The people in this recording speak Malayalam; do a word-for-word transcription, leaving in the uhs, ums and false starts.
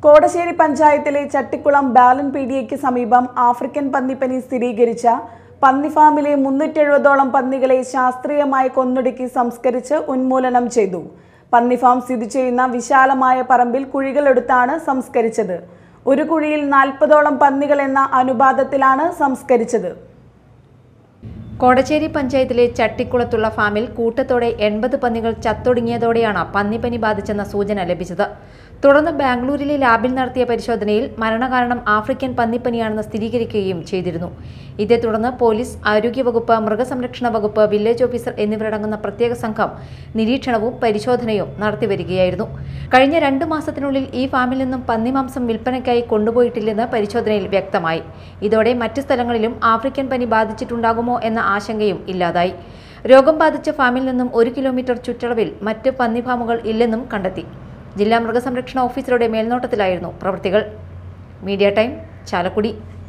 കോടശ്ശേരി പഞ്ചായത്തിലെ ചട്ടിക്കുളം ബാലൻ പീഡിയയ്ക്ക് സമീപം ആഫ്രിക്കൻ പന്നിപ്പനി സ്ഥിരീകരിച്ച പന്നി ഫാമിലെ മുന്നൂറ്റി എഴുപതോളം പന്നികളെ ശാസ്ത്രീയമായി കൊന്നൊടുക്കി സംസ്കരിച്ച് ഉന്മൂലനം ചെയ്തു. പന്നി ഫാം സ്ഥിതി ചെയ്യുന്ന വിശാലമായ പറമ്പിൽ കുഴികളെടുത്താണ് സംസ്കരിച്ചത്. ഒരു കുഴിയിൽ നാൽപ്പതോളം പന്നികൾ എന്ന അനുപാതത്തിലാണ് സംസ്കരിച്ചത്. കോടശ്ശേരി പഞ്ചായത്തിലെ ചട്ടിക്കുളത്തുള്ള ഫാമിൽ കൂട്ടത്തോടെ എൺപത് പന്നികൾ ചത്തൊടുങ്ങിയതോടെയാണ് പന്നിപ്പനി ബാധിച്ചെന്ന സൂചന ലഭിച്ചത്. തുടർന്ന് ബാംഗ്ലൂരിലെ ലാബിൽ നടത്തിയ പരിശോധനയിൽ മരണകാരണം ആഫ്രിക്കൻ പന്നിപ്പനിയാണെന്ന് സ്ഥിരീകരിക്കുകയും ചെയ്തിരുന്നു. ഇതേ തുടർന്ന് പോലീസ്, ആരോഗ്യവകുപ്പ്, മൃഗസംരക്ഷണ വകുപ്പ്, വില്ലേജ് ഓഫീസർ എന്നിവരടങ്ങുന്ന പ്രത്യേക സംഘം നിരീക്ഷണവും പരിശോധനയും നടത്തിവരികയായിരുന്നു. കഴിഞ്ഞ രണ്ട് മാസത്തിനുള്ളിൽ ഈ ഫാമിൽ നിന്നും പന്നിമാംസം വിൽപ്പനയ്ക്കായി കൊണ്ടുപോയിട്ടില്ലെന്ന് പരിശോധനയിൽ വ്യക്തമായി. ഇതോടെ മറ്റ് സ്ഥലങ്ങളിലും ആഫ്രിക്കൻ പനി ബാധിച്ചിട്ടുണ്ടാകുമോ എന്ന ആശങ്കയും ഇല്ലാതായി. രോഗം ബാധിച്ച ഫാമിൽ നിന്നും ഒരു കിലോമീറ്റർ ചുറ്റളവിൽ മറ്റ് പന്നി ഫാമുകൾ ഇല്ലെന്നും കണ്ടെത്തി. ജില്ലാ മൃഗസംരക്ഷണ ഓഫീസറുടെ മേൽനോട്ടത്തിലായിരുന്നു പ്രവൃത്തികൾ. Media time, Chalakudy.